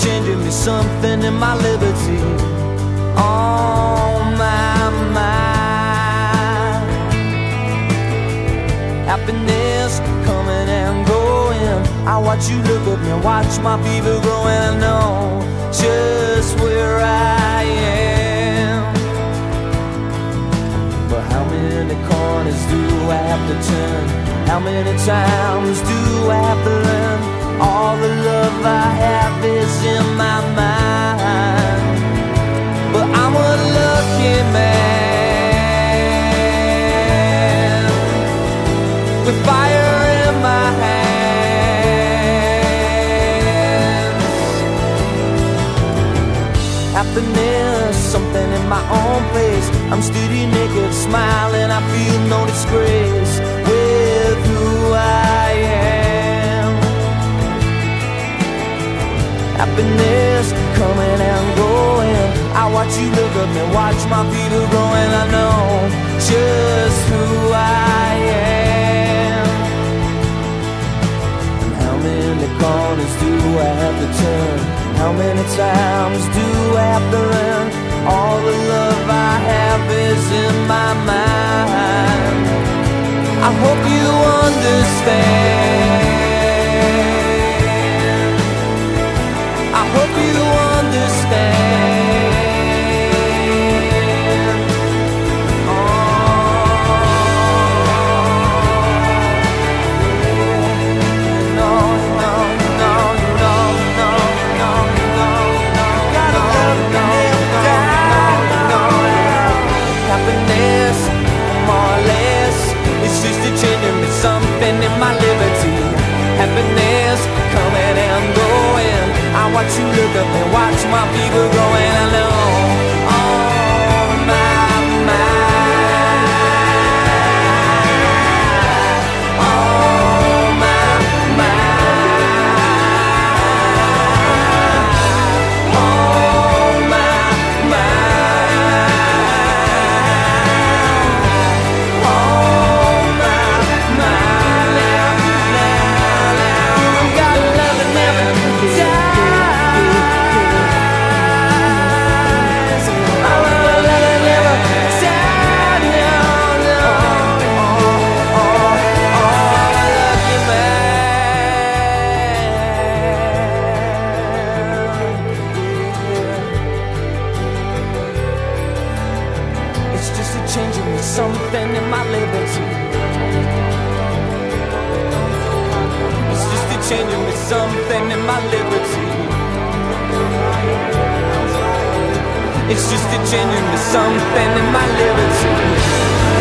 changing me something in my liberty. Oh my, my. Happiness coming and going. I watch you look at me, watch my fever growing. I know just where I am. But how many corners do I have to turn? How many times do I have to learn? All the love I have is in my mind. But I'm a lucky man with fire in my hands. Happiness, something in my own place. I'm steady, naked, smiling. I feel no disgrace with who I am. Happiness coming and going. I watch you look at me, watch my fever growing. I know just who I am. And how many corners do I have to turn? How many times do I have to learn? All the love I have is in my mind. I hope you understand. I hope you understand. Oh, no, no, no, no, no, no, no. Gotta love me down. Happiness, more or less, it's just a changing me something in my liberty. Happiness coming and going. I watch you look up and watch my fever growing. I know, oh my, my, oh my, my, oh my, my, oh my, my. Got love that never dies. Changing me something in my liberty. It's just a changing me something in my liberty. It's just a changing me something in my liberty.